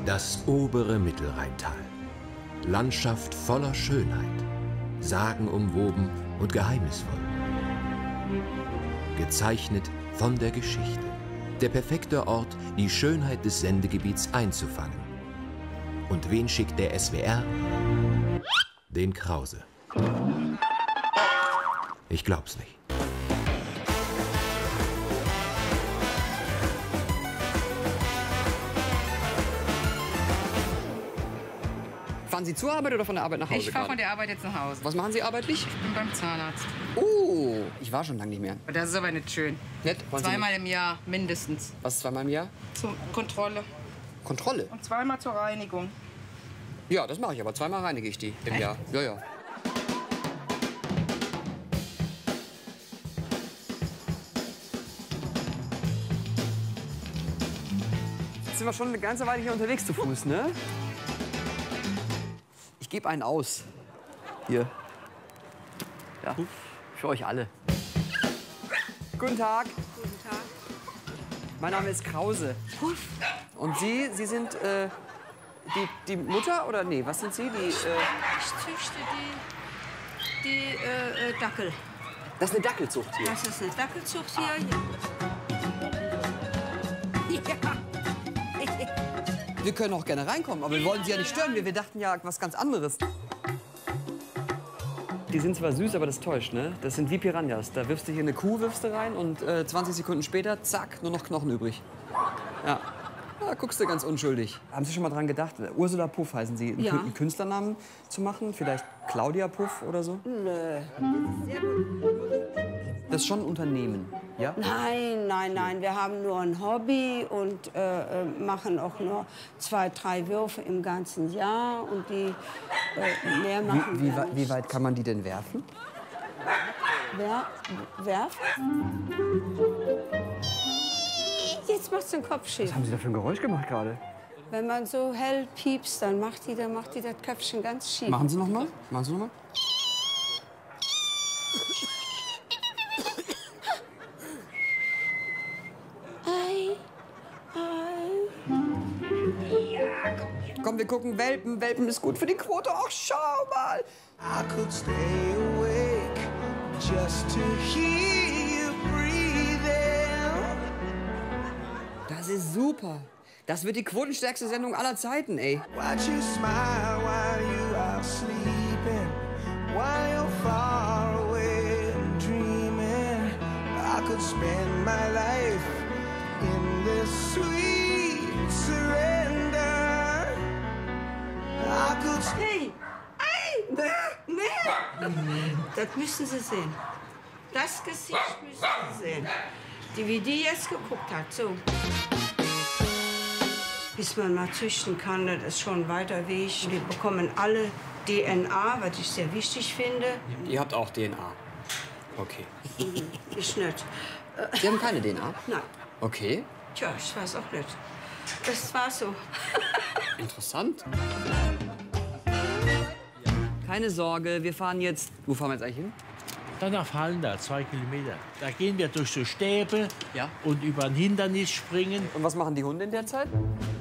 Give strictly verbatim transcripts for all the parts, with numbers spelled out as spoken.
Das obere Mittelrheintal. Landschaft voller Schönheit. Sagenumwoben und geheimnisvoll. Gezeichnet von der Geschichte. Der perfekte Ort, die Schönheit des Sendegebiets einzufangen. Und wen schickt der S W R? Den Krause. Ich glaub's nicht. Fahren Sie zur Arbeit oder von der Arbeit nach Hause? Ich fahre von der Arbeit jetzt nach Hause. Was machen Sie arbeitlich? Ich bin beim Zahnarzt. Oh, ich war schon lange nicht mehr. Das ist aber nicht schön. Nett? Zweimal im Jahr mindestens. Was ist zweimal im Jahr? Zur Kontrolle. Kontrolle? Und zweimal zur Reinigung. Ja, das mache ich, aber zweimal reinige ich die im Echt? Jahr. Ja, ja. Jetzt sind wir schon eine ganze Weile hier unterwegs zu Fuß, ne? Ich gebe einen aus. Hier. Ja, für euch alle. Guten Tag. Guten Tag. Mein Name ist Krause. Und Sie, Sie sind äh, die, die Mutter oder nee, was sind Sie? Die, äh Ich züchte die, die äh, äh, Dackel. das ist eine Dackelzucht hier. Das ist eine Dackelzucht hier. Ja. Wir können auch gerne reinkommen, aber wir wollen Sie ja nicht stören. Wir, wir dachten ja was ganz anderes. Die sind zwar süß, aber das täuscht, ne? Das sind wie Piranhas. Da wirfst du hier eine Kuh wirfst du rein und äh, zwanzig Sekunden später, zack, nur noch Knochen übrig. Ja. Da guckst du ganz unschuldig. Haben Sie schon mal dran gedacht, Ursula Puff heißen Sie, einen, Ja. Kün- einen Künstlernamen zu machen? Vielleicht Claudia Puff oder so? Nö. Das ist schon ein Unternehmen, ja? Nein, nein, nein. Wir haben nur ein Hobby und äh, äh, machen auch nur zwei, drei Würfe im ganzen Jahr. Und die äh, mehr machen Wie, wie, wir wei- wie nicht. weit kann man die denn werfen? Wer, werfen? Jetzt macht's den Kopf schief. Was haben Sie da für ein Geräusch gemacht gerade? Wenn man so hell piepst, dann macht die, dann macht die das Köpfchen ganz schief. Machen Sie noch mal? Machen Sie noch mal? Ei, ei. Komm, wir gucken Welpen. Welpen ist gut für die Quote. Ach, schau mal. I could stay awake just to hear you breathing. Das ist super. Das wird die quotenstärkste Sendung aller Zeiten, ey. Watch you smile while you are sleeping, while you're far away and dreaming. I could spend my life in this sweet surrender. I could Hey! Ei! Nee! Nee! Das müssen Sie sehen. Das Gesicht müssen Sie sehen. Die, wie die jetzt geguckt hat, so. Bis man mal züchten kann, das ist schon ein weiter Weg. Wir bekommen alle D N A, was ich sehr wichtig finde. Ihr habt auch D N A. Okay. Ich nicht. Sie haben keine D N A? Nein. Okay. Tja, ich weiß auch nicht. Das war so. Interessant. Keine Sorge, wir fahren jetzt... Wo fahren wir jetzt eigentlich hin? Dann nach Hallenda, zwei Kilometer. Da gehen wir durch so Stäbe Ja. und über ein Hindernis springen. Und was machen die Hunde in der Zeit?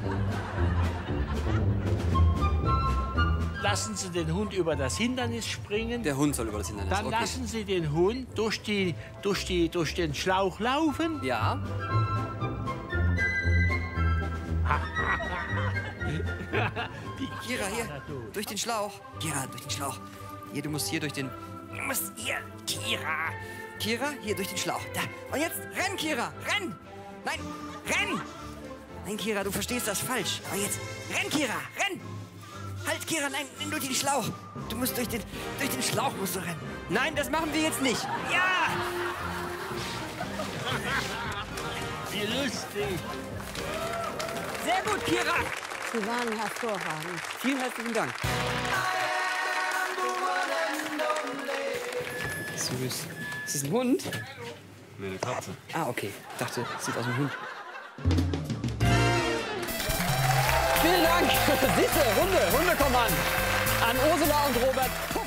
Lassen Sie den Hund über das Hindernis springen. Der Hund soll über das Hindernis. Dann okay. lassen Sie den Hund durch, die, durch, die, durch den Schlauch laufen. Ja. Kira, hier, durch den Schlauch. Kira, durch den Schlauch. Hier, du musst hier durch den... Du musst hier, Kira. Kira, hier durch den Schlauch. Da. Und jetzt renn, Kira, renn. Nein, renn. Nein, Kira, du verstehst das falsch. Aber jetzt renn, Kira, renn. Halt, Kira, nein, nimm durch den Schlauch. Du musst durch den, durch den Schlauch musst du rennen. Nein, das machen wir jetzt nicht. Ja. Wie lustig. Sehr gut, Kira. Sie waren hervorragend. Vielen herzlichen Dank. Süß. Ist das ein Hund? Nee, eine Katze. Ah, okay. Ich dachte, es sieht aus wie ein Hund. Vielen Dank. Siehste, Hunde, Hunde kommen an. An Ursula und Robert.